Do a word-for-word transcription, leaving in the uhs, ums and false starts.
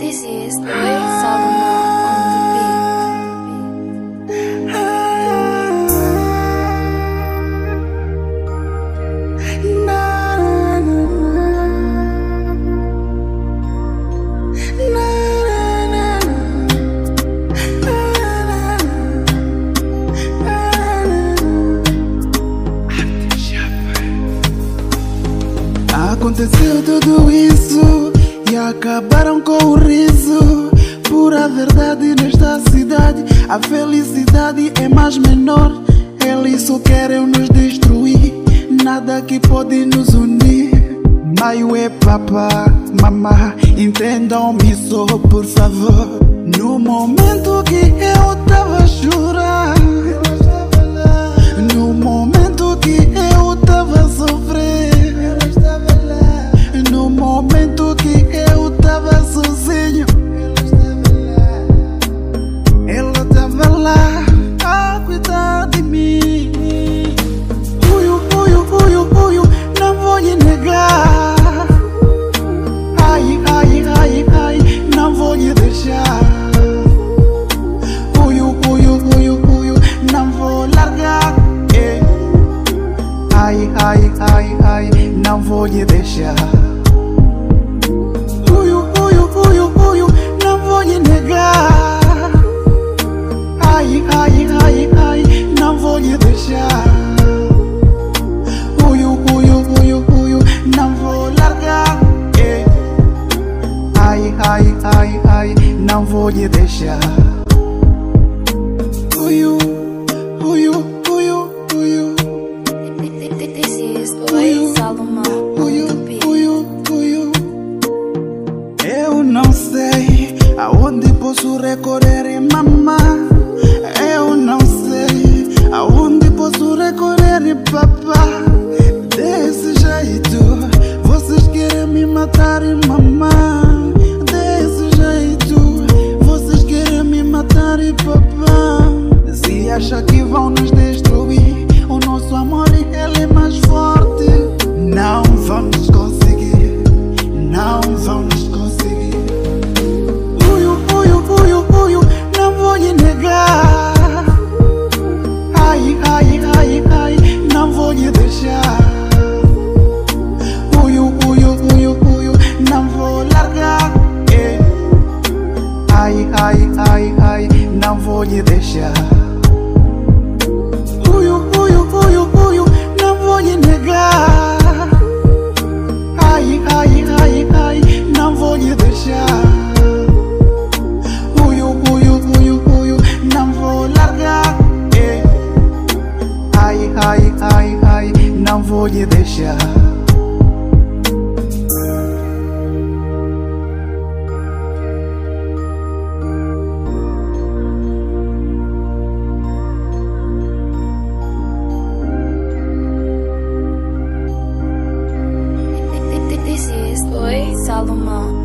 This is Oi Salomon on the Aconteceu tudo isso e acabaram com o riso. Pura verdade nesta cidade, a felicidade é mais menor. Eles só querem nos destruir, nada que pode nos unir. Maio é papá, mamá, entendam-me só por favor. No momento que eu tava a chorar, no momento que eu tava a sofrer, no momento que eu tava sozinho, ela tava lá a cuidar de mim. Uiu, uiu, uiu, uiu, não vou lhe negar. Ai, ai, ai, ai, não vou lhe deixar. Uiu, uiu, uiu, uiu, não vou largar. eh. Ai, ai, ai, ai, não vou lhe deixar. Uiu, uiu, uiu, uiu, não vou lhe negar. Ai, ai, ai, ai, não vou lhe deixar. Uiu, uiu, uiu, uiu, não vou largar. eh. Ai, ai, ai, ai, não vou lhe deixar. Uiu, uiu, uiu, uiu. This is Oi Salomon on the beat. Eu não sei aonde posso recorrer, mamá. Eu não sei aonde posso recorrer, papá. Desse jeito vocês querem me matar, mamá. Desse jeito vocês querem me matar, papá. Se acha que vão nos destruir, o nosso amor ele é mais forte. Não vamos conseguir, não vamos conseguir. Uiu, uiu, uiu, uiu, não vou lhe negar. Ai, ai, ai, ai, não vou lhe deixar. Uiu, uiu, uiu, uiu, não vou largar. eh. Ai, ai, ai, ai, não vou lhe deixar. Uiu, uiu, uiu, uiu, não vou lhe negar. Ai, ai, ai, ai, não vou lhe deixar. Uiu, uiu, uiu, uiu, não vou largar. eh. Ai, ai, ai, ai, não vou lhe deixar. This is Oi Salomon